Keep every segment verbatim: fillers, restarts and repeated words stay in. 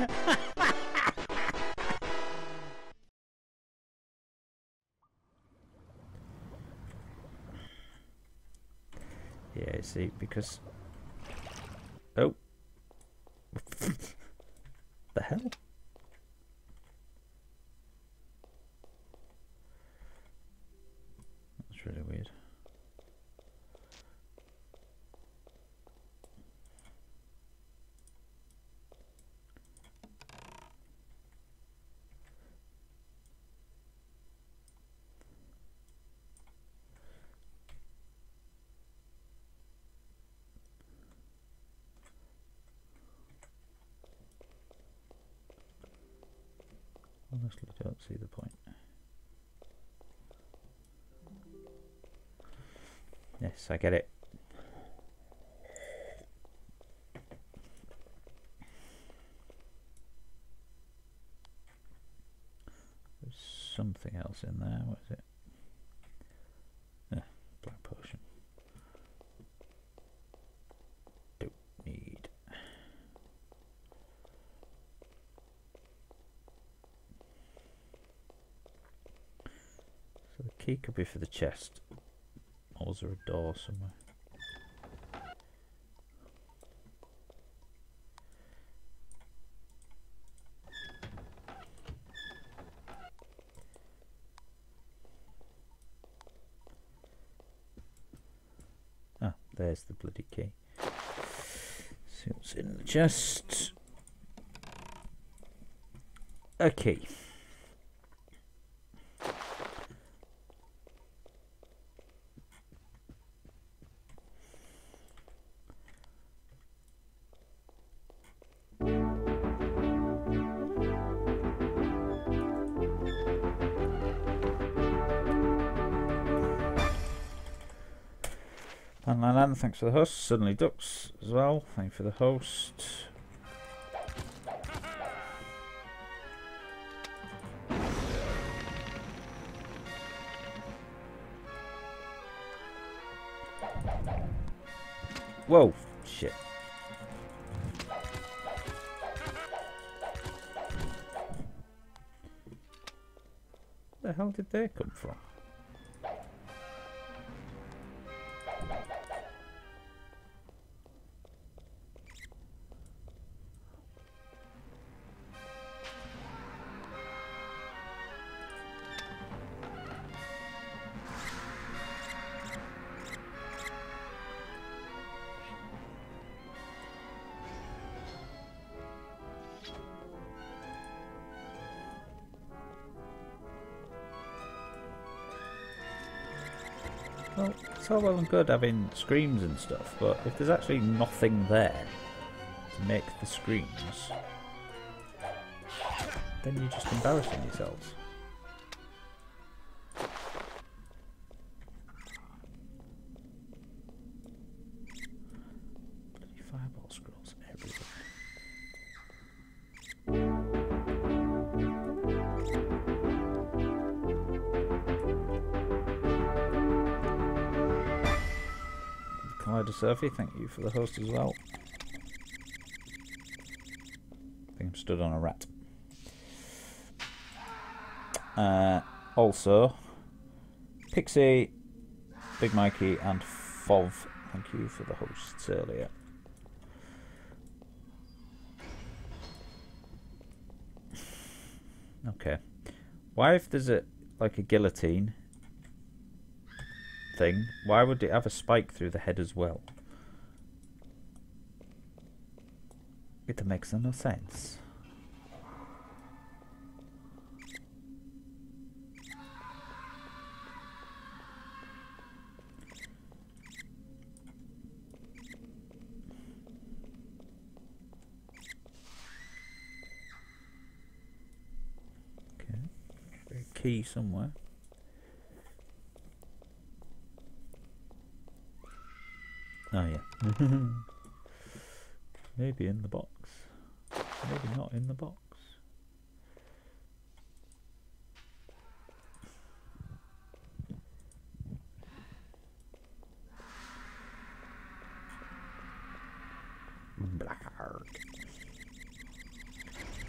Yeah, see, because... Oh. The hell? That's really weird. Honestly, don't see the point. Yes, I get it. There's something else in there. What is it? Ah, black potion. Don't need. So the key could be for the chest. Or is there a door somewhere? Ah, there's the bloody key. See what's in the chest. A key. And Lan, thanks for the host. Suddenly Ducks as well. Thank you for the host. Whoa, shit. Where the hell did they come from? Well, it's all well and good having screams and stuff, but if there's actually nothing there to make the screams, then you're just embarrassing yourselves. Bloody fireball scrolls everywhere. Sophie, thank you for the host as well. I think I'm stood on a rat. Uh, also, Pixie, Big Mikey, and Fov, thank you for the hosts earlier. Okay. Why, if there's a like a guillotine thing, why would it have a spike through the head as well? It makes no sense. Okay, a key somewhere. Oh yeah. Maybe in the box. Maybe not in the box. Black.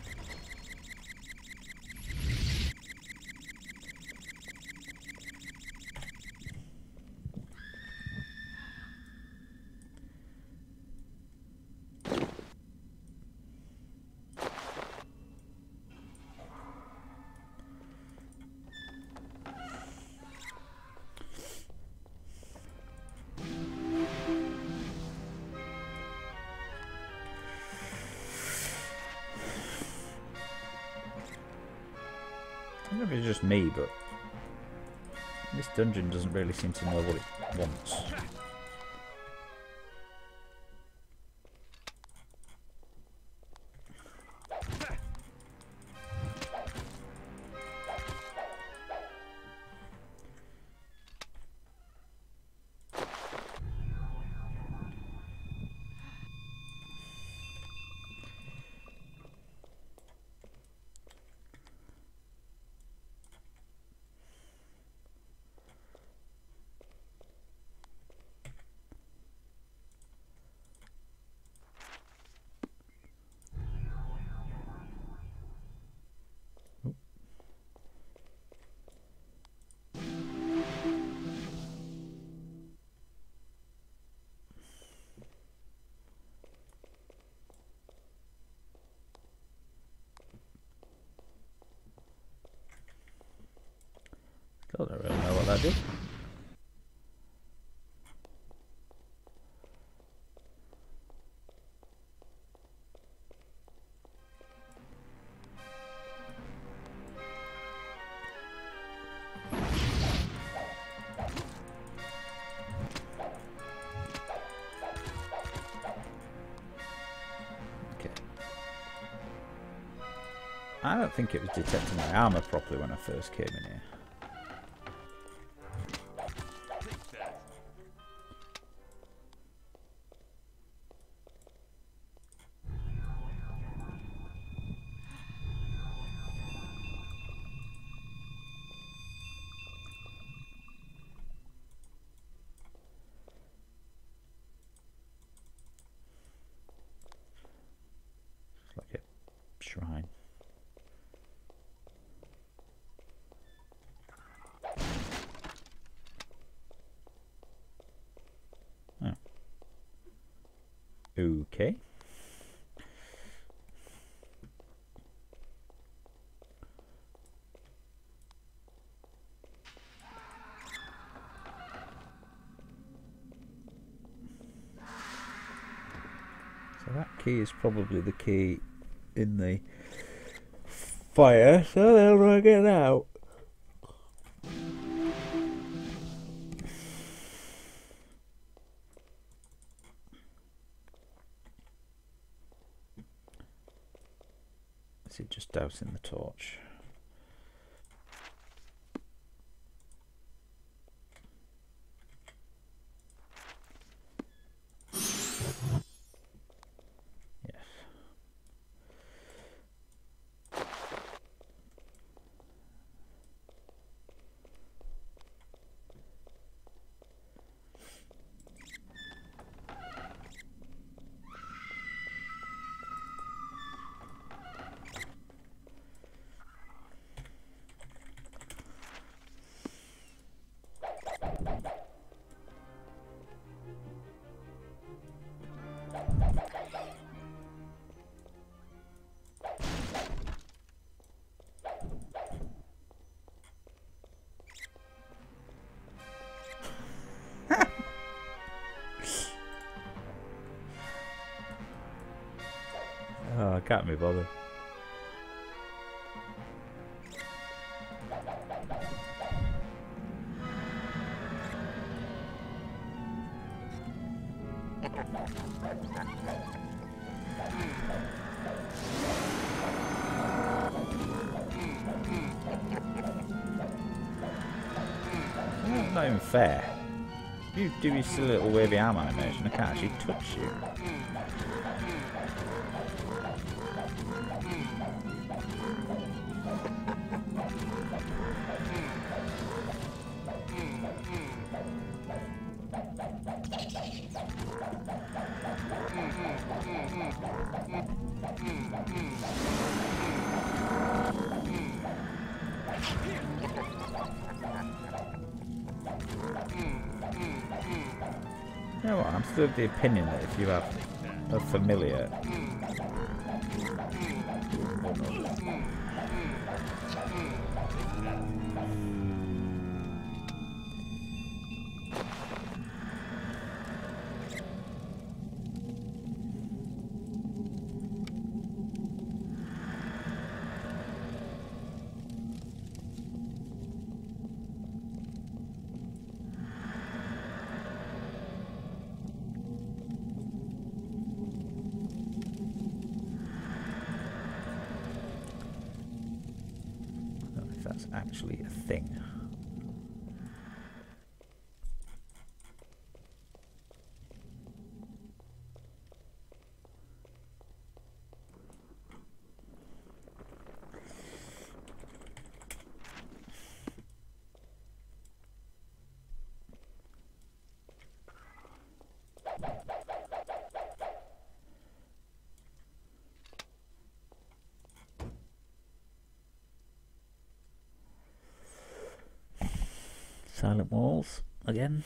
Maybe it's just me, but this dungeon doesn't really seem to know what it wants. Still don't really know what that did. I don't think it was detecting my armour properly when I first came in here. It's like a shrine. Okay. So that key is probably the key in the fire, so they'll drag it out. Is it just dousing the torch? Yes. Oh, I can't be bothered. That's not even fair. You do your silly little wavy arm animation, I can't actually touch you. You know what, I'm still of the opinion that if you have a familiar... actually a thing. Silent walls again.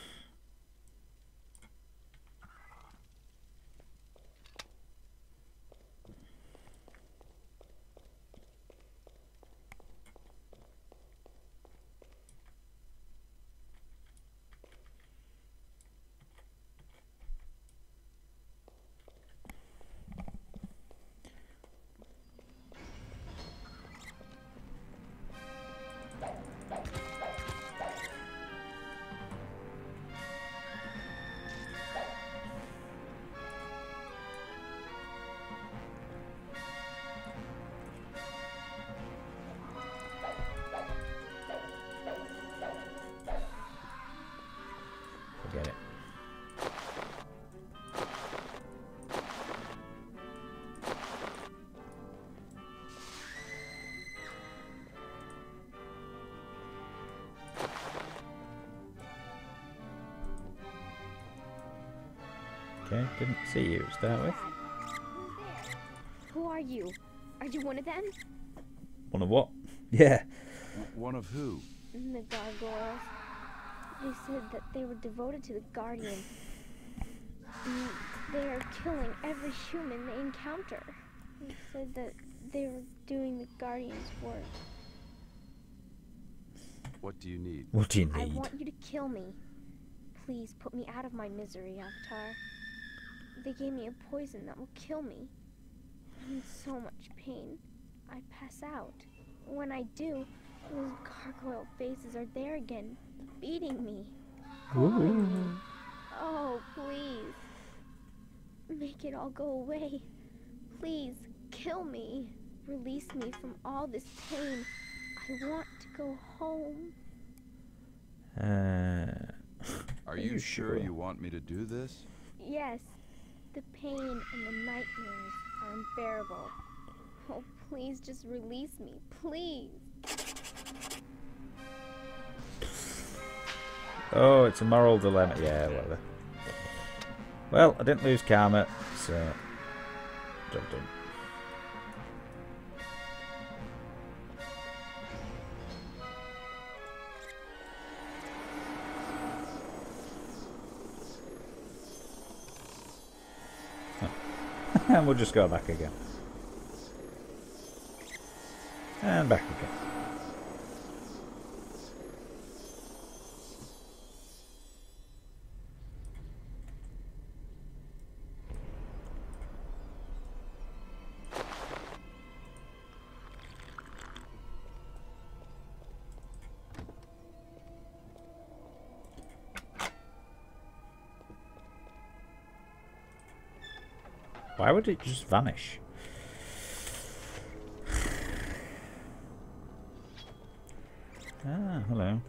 Forget it. Okay, didn't see you to start with. Who are you? Are you one of them? One of what? Yeah. One of who? The gargoyles. They said that they were devoted to the Guardian. And they are killing every human they encounter. They said that they were doing the Guardian's work. What do you need? What do you I need? want you to kill me. Please put me out of my misery, Avatar. They gave me a poison that will kill me. I'm in so much pain. I pass out. When I do, those gargoyle faces are there again, beating me, calling me. Oh, please. Make it all go away. Please, kill me. Release me from all this pain. I want to go home. Uh, Are you sure you want me to do this? Yes. The pain and the nightmares are unbearable. Oh, please just release me. Please. oh, it's a moral dilemma. Yeah, whatever. Well, I didn't lose karma, so job done. And we'll just go back again. And back again. Why would it just vanish? Ah, hello.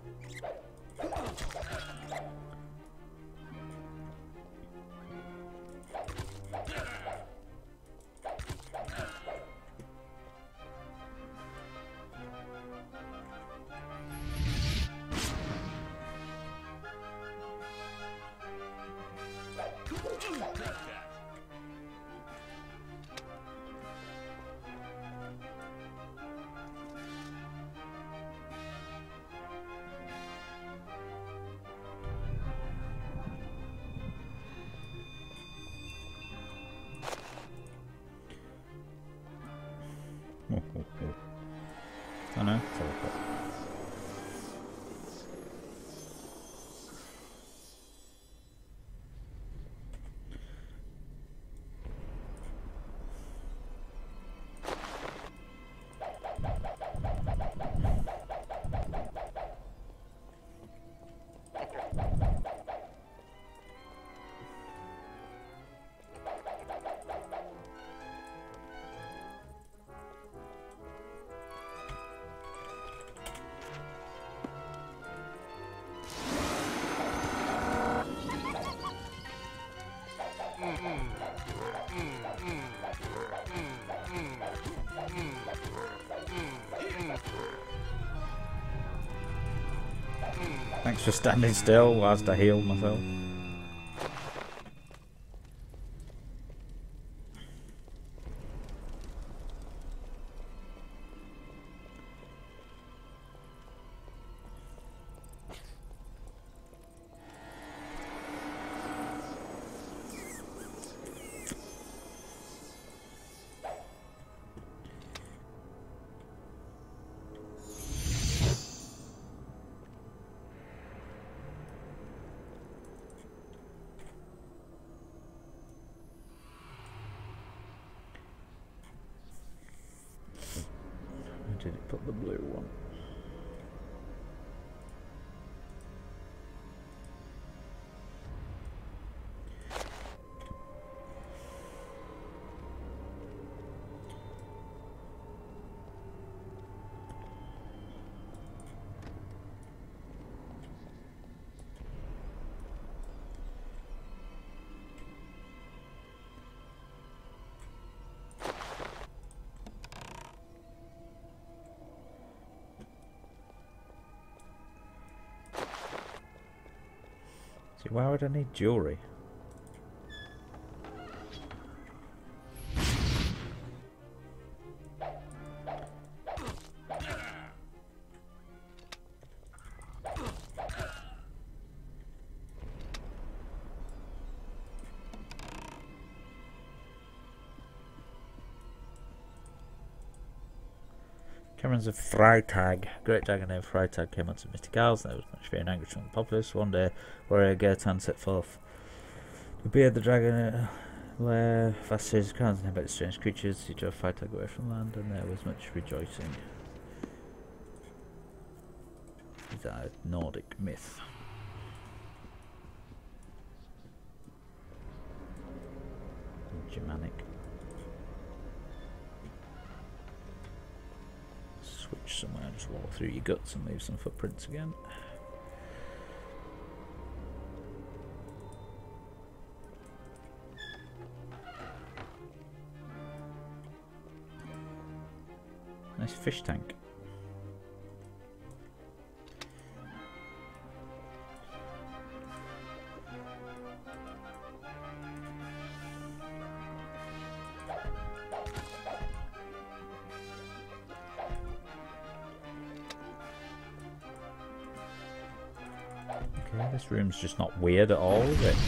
Thanks for standing still whilst I healed myself. Did it put the blue one? See, why would I need jewellery? Caverns of Freitag. Great dragon named Freitag came onto Mystic Isles, and there was much fear and anguish from the populace. One day, warrior Gertan set forth to beard the dragon, uh, where vast series of crowns and about strange creatures. He drove Freitag away from land, and there was much rejoicing. Is that a Nordic myth? Germanic. Switch somewhere, just walk through your guts and leave some footprints again. Nice fish tank. Okay, this room's just not weird at all, is it?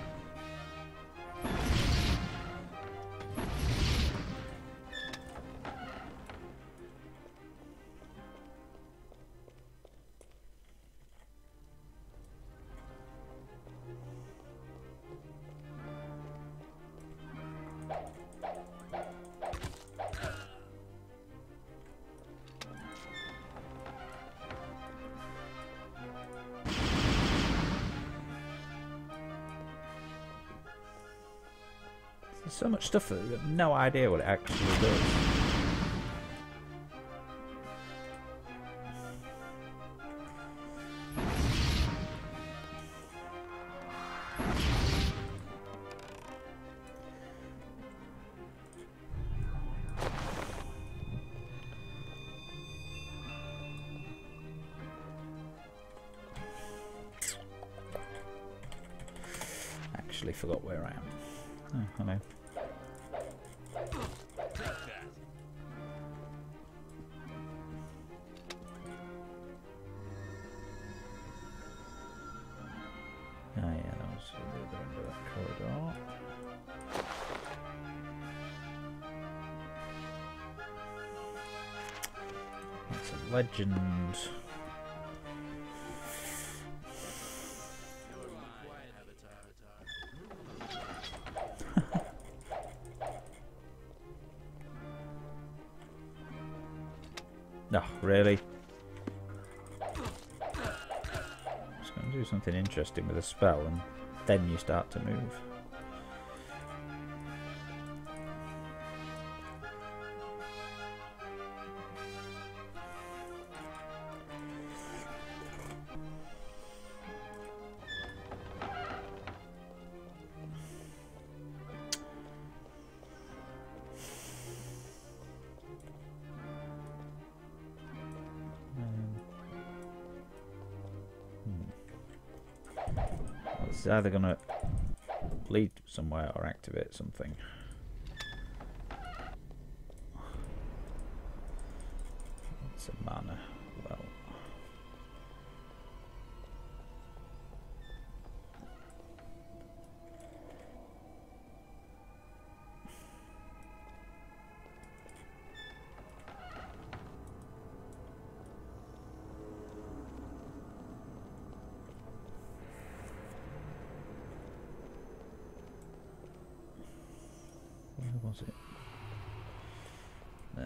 There's so much stuff that I've got no idea what it actually does. Actually forgot where I am. Oh, hello. Ah, yeah, that was the other end of that corridor. That's a legend. No, really? Just going to do something interesting with a spell and then you start to move. Hmm. It's either gonna lead somewhere or activate something. It's a mana. Well. Where was it? There.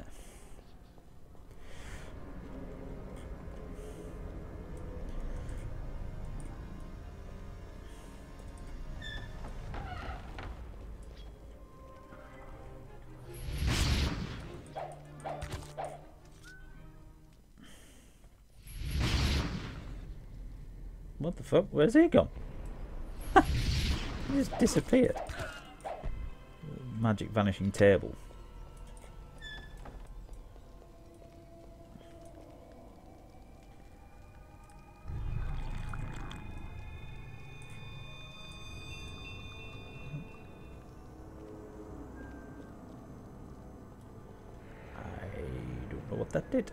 What the fuck? Where's he gone? He just disappeared. Magic vanishing table. I don't know what that did.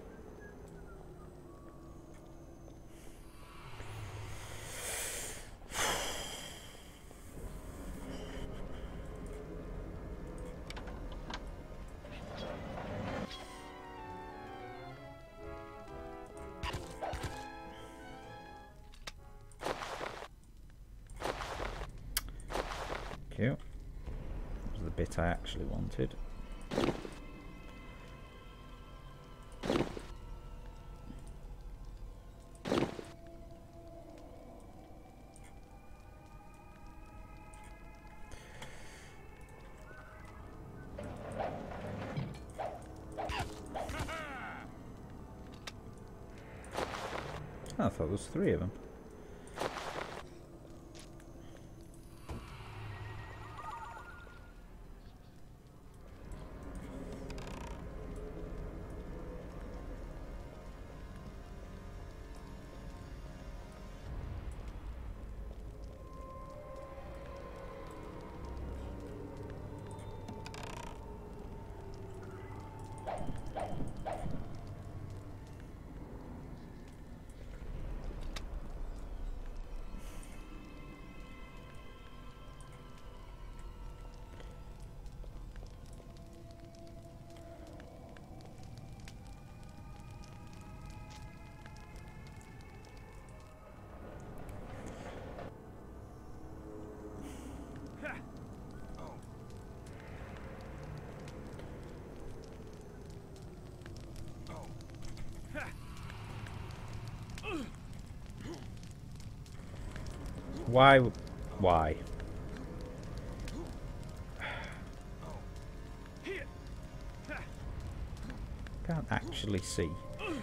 That was the bit I actually wanted. I thought there was three of them. Why? Why? Can't actually see.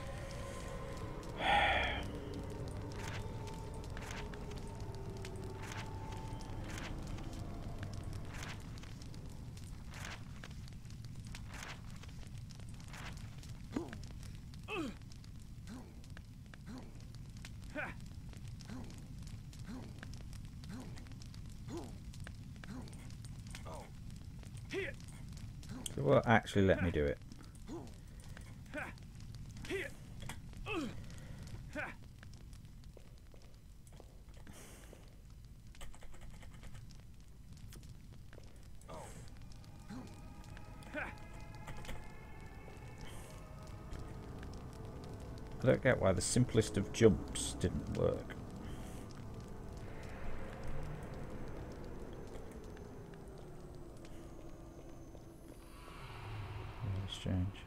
So what actually let me do it? I don't get why the simplest of jumps didn't work. Very strange.